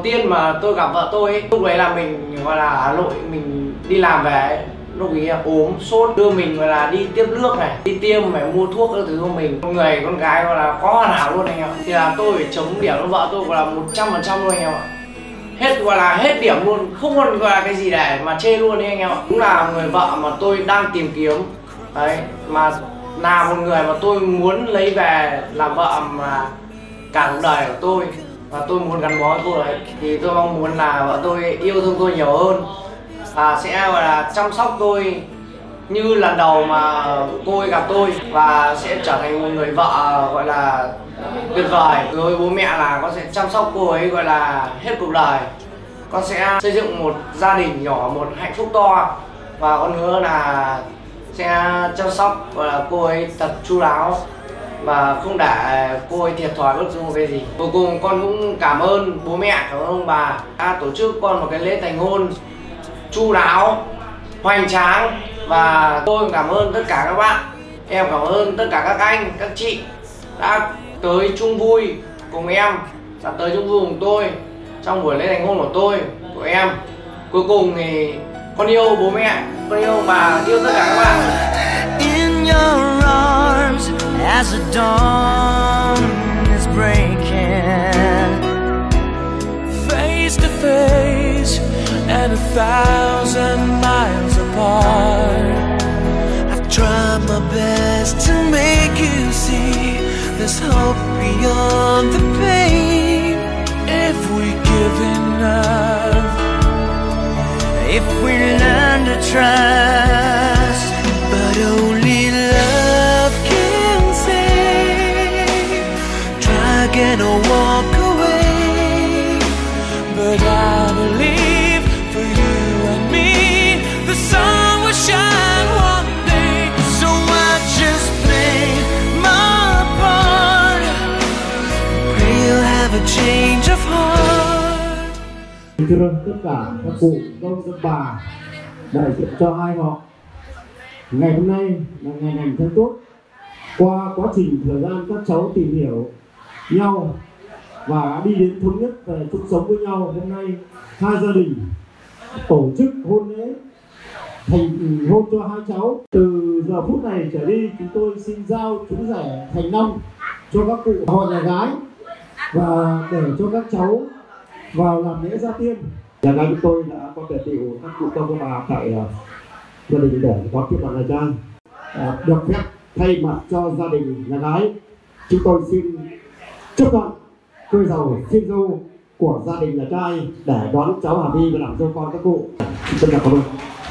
tiên mà tôi gặp vợ tôi ấy, lúc đấy là mình gọi là Hà Nội, mình đi làm về ấy. Lúc ấy ốm sốt, đưa mình gọi là đi tiếp nước này, đi tiêm phải mua thuốc các thứ của mình. Người con gái gọi là có hoàn hảo luôn anh em ạ. Thì là tôi phải chống điểm cho vợ tôi gọi là 100% luôn anh em ạ. Hết gọi là hết điểm luôn, không còn gọi là cái gì để mà chê luôn đấy anh em ạ. Cũng là người vợ mà tôi đang tìm kiếm đấy, mà là một người mà tôi muốn lấy về làm vợ mà cả cuộc đời của tôi, và tôi muốn gắn bó với cô ấy. Thì tôi mong muốn là vợ tôi yêu thương tôi nhiều hơn và sẽ gọi là chăm sóc tôi như lần đầu mà cô ấy gặp tôi, và sẽ trở thành một người vợ gọi là tuyệt vời. Với bố mẹ là con sẽ chăm sóc cô ấy gọi là hết cuộc đời. Con sẽ xây dựng một gia đình nhỏ, một hạnh phúc to, và con hứa là sẽ chăm sóc gọi là cô ấy thật chu đáo và không để cô ấy thiệt thòi bất cứ một cái gì. Cuối cùng con cũng cảm ơn bố mẹ, cảm ơn ông bà đã tổ chức con một cái lễ thành hôn chu đáo, hoành tráng. Và tôi cảm ơn tất cả các bạn, em cảm ơn tất cả các anh, các chị đã tới chung vui cùng em, đã tới chung vui cùng tôi trong buổi lễ thành hôn của tôi, của em. Cuối cùng thì con yêu bố mẹ, con yêu ông bà, yêu tất cả các bạn. In your arms as the dawn is breaking, face to face and 1,000 miles apart. I've tried my best to make you see there's hope beyond the pain. If we give enough, if we learn to trust, but only love can save. Try again or walk away, but I believe for you and me the sun will shine one day. So I just play my part, pray you'll have a change of heart. Thưa tất cả các cụ, các ông, các bà đại diện cho hai họ, ngày hôm nay là ngày lành tháng tốt. Qua quá trình thời gian các cháu tìm hiểu nhau và đi đến thống nhất về chung sống với nhau, hôm nay hai gia đình tổ chức hôn lễ thành hôn cho hai cháu. Từ giờ phút này trở đi, chúng tôi xin giao chú rể thành long cho các cụ họ nhà gái và để cho các cháu vào làm lễ gia tiên. Nhà gái chúng tôi đã có thể tiệu các cụ công bà tại gia đình để có tiếp đoàn trai. Được phép thay mặt cho gia đình nhà gái, chúng tôi xin chúc thuận cưới giàu xin dâu của gia đình nhà trai để đón cháu Hà Vi và làm dâu con các cụ. Xin cảm ơn.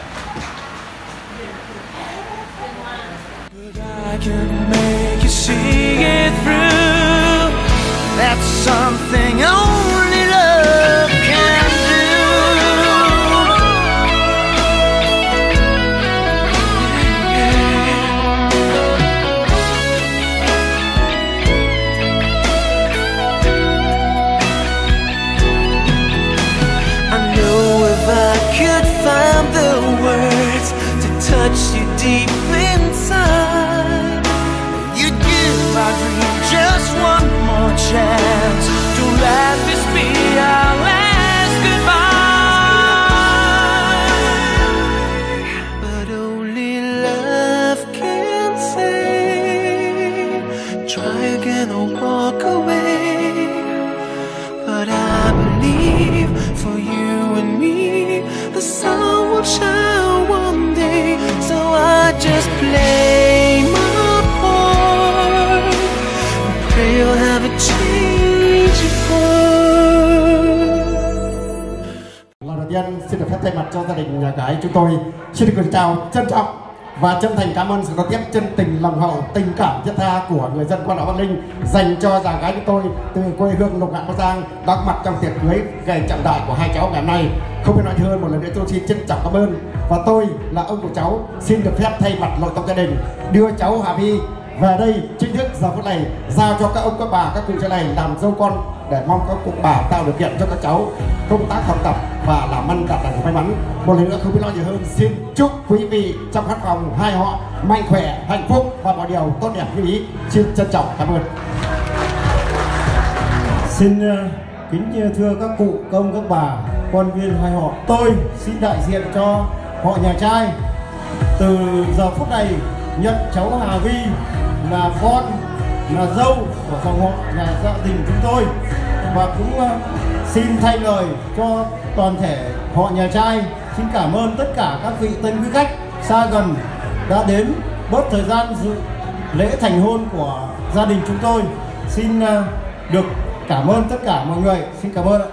Touch you deep inside. You give our dream just one more chance. Don't let this be our last goodbye. But only love can say. Try again or walk away. But I believe for you and me the sun will shine one day. So I just play my part, pray you'll have a change of heart. Lần đầu tiên xin được phép thay mặt cho gia đình nhà gái chúng tôi xin được gửi chào trân trọng và chân thành cảm ơn sự đón tiếp chân tình lòng hậu, tình cảm thiết tha của người dân Quan Họ Bắc Ninh dành cho nhà gái chúng tôi từ quê hương Lục Ngạn Bắc Giang đã có mặt trong tiệc cưới ngày trọng đại của hai cháu ngày hôm nay. Không biết nói hơn, một lần nữa tôi xin trân trọng cảm ơn, và tôi là ông của cháu xin được phép thay mặt nội tộc gia đình đưa cháu Hà Vi về đây chính thức giờ phút này, giao cho các ông các bà các cụ trên này làm dâu con để mong các cụ bà tạo điều kiện cho các cháu công tác học tập và làm ăn đạt được may mắn. Một lần nữa không biết nói gì hơn, xin chúc quý vị trong khán phòng hai họ mạnh khỏe, hạnh phúc và mọi điều tốt đẹp như ý. Xin trân trọng cảm ơn. Xin Kính thưa các cụ, công, các bà, quan viên hai họ, tôi xin đại diện cho họ nhà trai từ giờ phút này nhận cháu Hà Vi là con, là dâu của dòng họ nhà gia đình chúng tôi, và cũng xin thay lời cho toàn thể họ nhà trai xin cảm ơn tất cả các vị tân quý khách xa gần đã đến bớt thời gian dự lễ thành hôn của gia đình chúng tôi. Xin được cảm ơn tất cả mọi người. Xin cảm ơn ạ.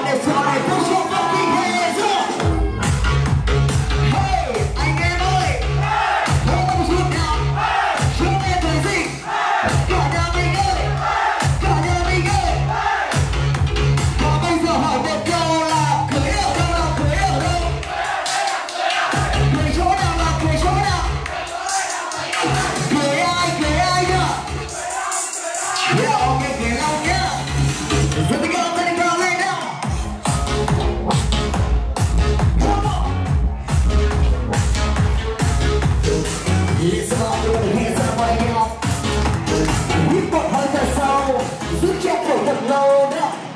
Hey, anh em ơi! No, no.